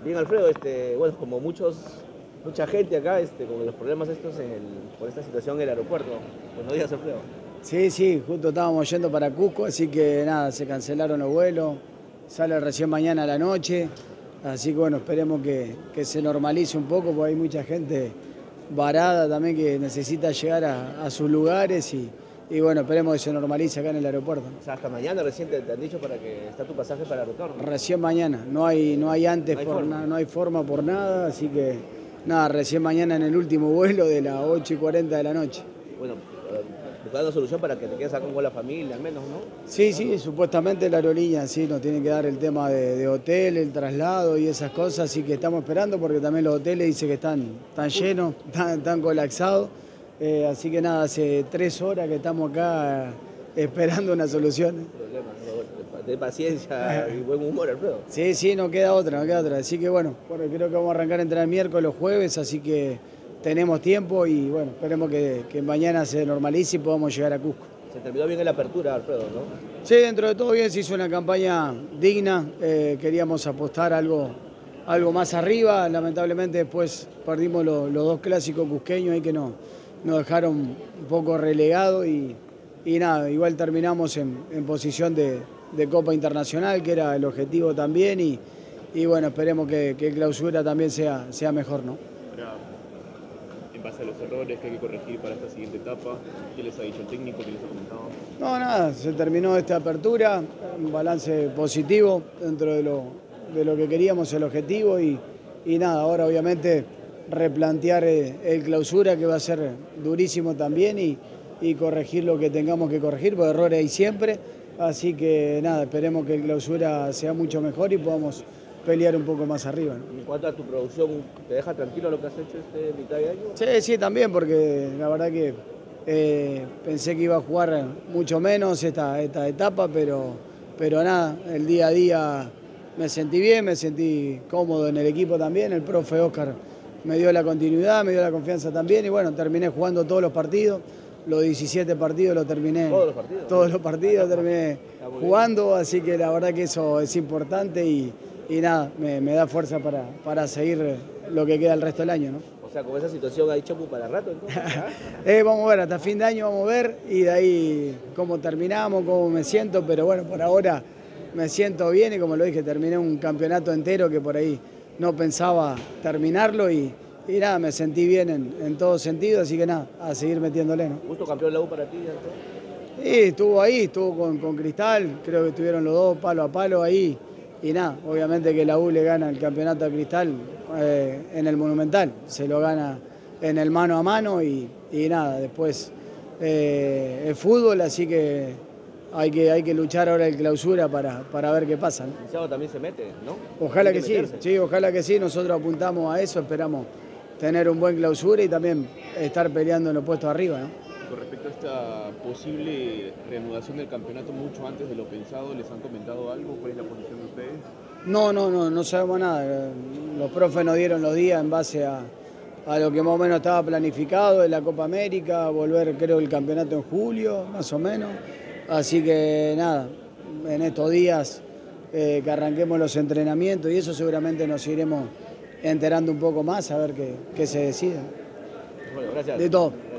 Bien, Alfredo, bueno, como mucha gente acá, con los problemas estos por esta situación en el aeropuerto. Buenos días, Alfredo. Sí, sí, justo estábamos yendo para Cusco, así que nada, se cancelaron los vuelos, sale recién mañana a la noche, así que bueno, esperemos que se normalice un poco, porque hay mucha gente varada también que necesita llegar a sus lugares y bueno, esperemos que se normalice acá en el aeropuerto. O sea, hasta mañana recién te han dicho para que está tu pasaje para el retorno. Recién mañana, no hay antes No hay por forma. nada, no hay forma por nada, así que nada, recién mañana en el último vuelo de las 8:40 de la noche. Bueno, buscar una solución para que te quedes acá con la familia, al menos, ¿no? Sí, sí, supuestamente la aerolínea sí nos tiene que dar el tema de hotel, el traslado y esas cosas, así que estamos esperando porque también los hoteles dicen que están llenos, están colapsados, así que nada, hace 3 horas que estamos acá esperando una solución. Problema, ¿no? De paciencia y buen humor, Alfredo. Sí, sí, no queda otra, así que bueno, creo que vamos a arrancar a entrenar miércoles o jueves, así que tenemos tiempo y bueno, esperemos que mañana se normalice y podamos llegar a Cusco. Se terminó bien en la apertura, Alfredo, ¿no? Sí, dentro de todo bien, se hizo una campaña digna, queríamos apostar algo más arriba, lamentablemente después perdimos los dos clásicos cusqueños ahí que nos dejaron un poco relegados y nada, igual terminamos en posición de Copa Internacional, que era el objetivo también y bueno, esperemos que clausura también sea mejor, ¿no? En base a los errores que hay que corregir para esta siguiente etapa, ¿qué les ha dicho el técnico, qué les ha comentado? No, nada, se terminó esta apertura, un balance positivo dentro de lo que queríamos, el objetivo y nada, ahora obviamente replantear el clausura que va a ser durísimo también y corregir lo que tengamos que corregir, porque errores hay siempre, así que nada, esperemos que el clausura sea mucho mejor y podamos pelear un poco más arriba, ¿no? En cuanto a tu producción, ¿te deja tranquilo lo que has hecho mitad de año? Sí, sí, también, porque la verdad que pensé que iba a jugar mucho menos esta etapa, pero nada, el día a día me sentí bien, me sentí cómodo en el equipo también, el profe Oscar me dio la continuidad, me dio la confianza también y bueno, terminé jugando todos los partidos, los 17 partidos los terminé. ¿Todos los partidos? Todos los partidos terminé jugando, así que la verdad que eso es importante y nada, me da fuerza para seguir lo que queda el resto del año, ¿no? O sea, con esa situación hay chapu para rato, entonces. Vamos a ver, hasta fin de año vamos a ver y de ahí cómo terminamos, cómo me siento, pero bueno, por ahora me siento bien y como lo dije, terminé un campeonato entero que por ahí no pensaba terminarlo y nada, me sentí bien en todo sentido, así que nada, a seguir metiéndole, ¿no? ¿Justo campeón la U para ti, Alfredo? Sí, estuvo ahí, estuvo con Cristal, creo que estuvieron los dos palo a palo ahí y nada, obviamente que la U le gana el campeonato a Cristal en el Monumental, se lo gana en el mano a mano y nada, después es fútbol, así que hay que luchar ahora el clausura para ver qué pasa, ¿no? El sábado también se mete, ¿no? Ojalá Tiene que meterse. sí, ojalá que sí, nosotros apuntamos a eso, esperamos tener un buen clausura y también estar peleando en los puestos arriba, ¿no? Con respecto a esta posible reanudación del campeonato mucho antes de lo pensado, ¿les han comentado algo? ¿Cuál es la posición de ustedes? No sabemos nada. Los profes nos dieron los días en base a lo que más o menos estaba planificado de la Copa América, volver creo el campeonato en julio, más o menos. Así que nada, en estos días que arranquemos los entrenamientos y eso seguramente nos iremos enterando un poco más a ver qué se decide. Bueno, gracias. De todo.